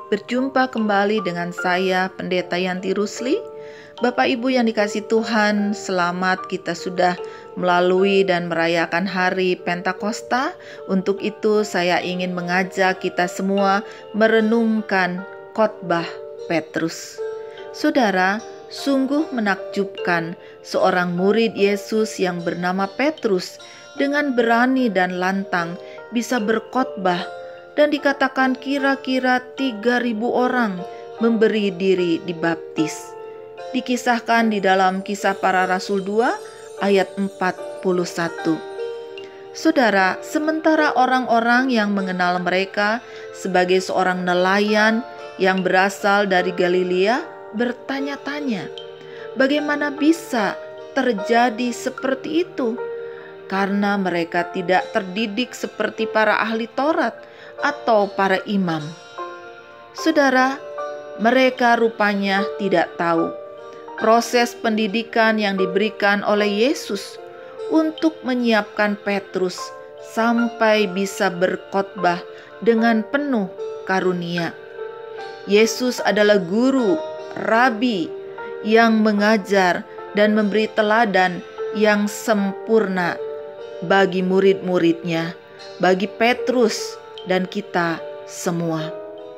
Berjumpa kembali dengan saya, Pendeta Yanti Rusli. Bapak Ibu yang dikasihi Tuhan, selamat kita sudah melalui dan merayakan hari Pentakosta. Untuk itu saya ingin mengajak kita semua merenungkan khotbah Petrus. Saudara, sungguh menakjubkan seorang murid Yesus yang bernama Petrus dengan berani dan lantang bisa berkhotbah, dan dikatakan kira-kira 3.000 orang memberi diri dibaptis. Dikisahkan di dalam Kisah Para Rasul 2 ayat 41. Saudara, sementara orang-orang yang mengenal mereka sebagai seorang nelayan yang berasal dari Galilea bertanya-tanya, bagaimana bisa terjadi seperti itu? Karena mereka tidak terdidik seperti para ahli Taurat atau para imam. Saudara, mereka rupanya tidak tahu proses pendidikan yang diberikan oleh Yesus untuk menyiapkan Petrus sampai bisa berkhotbah dengan penuh karunia. Yesus adalah guru, rabi yang mengajar dan memberi teladan yang sempurna bagi murid-muridnya, bagi Petrus dan kita semua.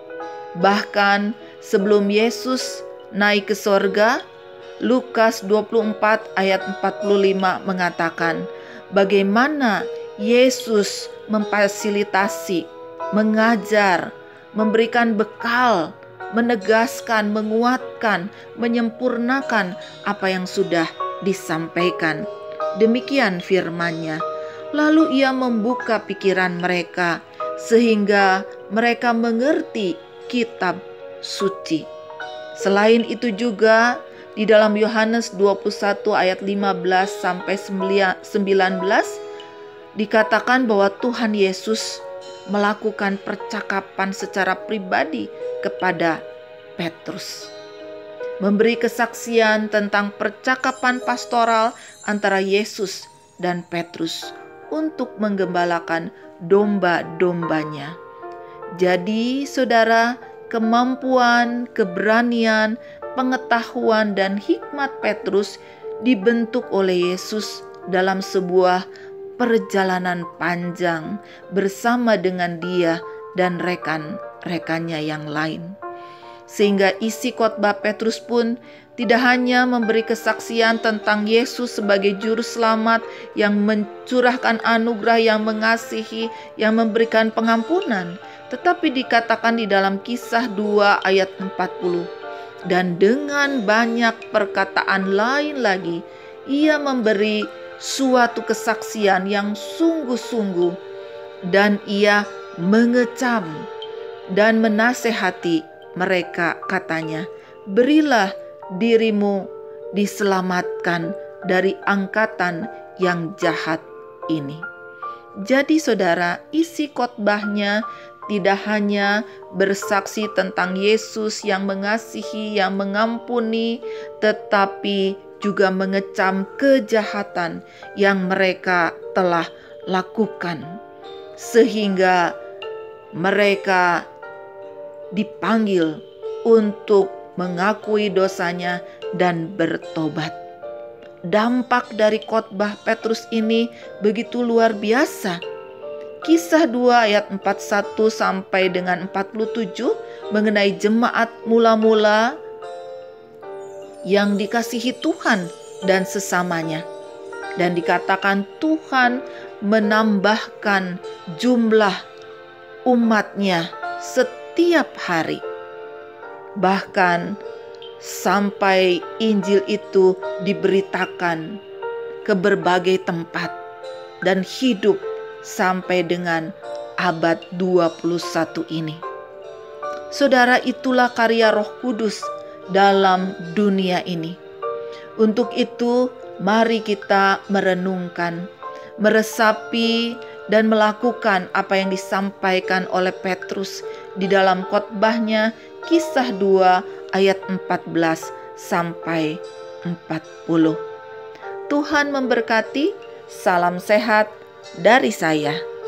Bahkan sebelum Yesus naik ke sorga, Lukas 24 ayat 45 mengatakan bagaimana Yesus memfasilitasi, mengajar, memberikan bekal, menegaskan, menguatkan, menyempurnakan apa yang sudah disampaikan. Demikian firman-Nya. Lalu Ia membuka pikiran mereka sehingga mereka mengerti kitab suci. Selain itu juga di dalam Yohanes 21 ayat 15 sampai 19 dikatakan bahwa Tuhan Yesus melakukan percakapan secara pribadi kepada Petrus, memberi kesaksian tentang percakapan pastoral antara Yesus dan Petrus untuk menggembalakan domba-dombanya. Jadi saudara, kemampuan, keberanian, pengetahuan dan hikmat Petrus dibentuk oleh Yesus dalam sebuah perjalanan panjang bersama dengan dia dan rekan-rekannya yang lain. Sehingga isi khotbah Petrus pun tidak hanya memberi kesaksian tentang Yesus sebagai juru selamat yang mencurahkan anugerah, yang mengasihi, yang memberikan pengampunan, tetapi dikatakan di dalam Kisah 2 ayat 40, dan dengan banyak perkataan lain lagi, ia memberi suatu kesaksian yang sungguh-sungguh, dan ia mengecam dan menasehati mereka, katanya, berilah dirimu diselamatkan dari angkatan yang jahat ini. Jadi saudara, isi khotbahnya tidak hanya bersaksi tentang Yesus yang mengasihi, yang mengampuni, tetapi juga mengecam kejahatan yang mereka telah lakukan, sehingga mereka dipanggil untuk mengakui dosanya dan bertobat. Dampak dari khotbah Petrus ini begitu luar biasa. Kisah 2 ayat 41 sampai dengan 47 mengenai jemaat mula-mula yang dikasihi Tuhan dan sesamanya. Dan dikatakan Tuhan menambahkan jumlah umatnya setiap hari. Bahkan sampai Injil itu diberitakan ke berbagai tempat dan hidup sampai dengan abad 21 ini. Saudara, itulah karya Roh Kudus dalam dunia ini. Untuk itu, mari kita merenungkan, meresapi, dan melakukan apa yang disampaikan oleh Petrus di dalam khotbahnya Kisah 2 ayat 14 sampai 40. Tuhan memberkati. Salam sehat dari saya.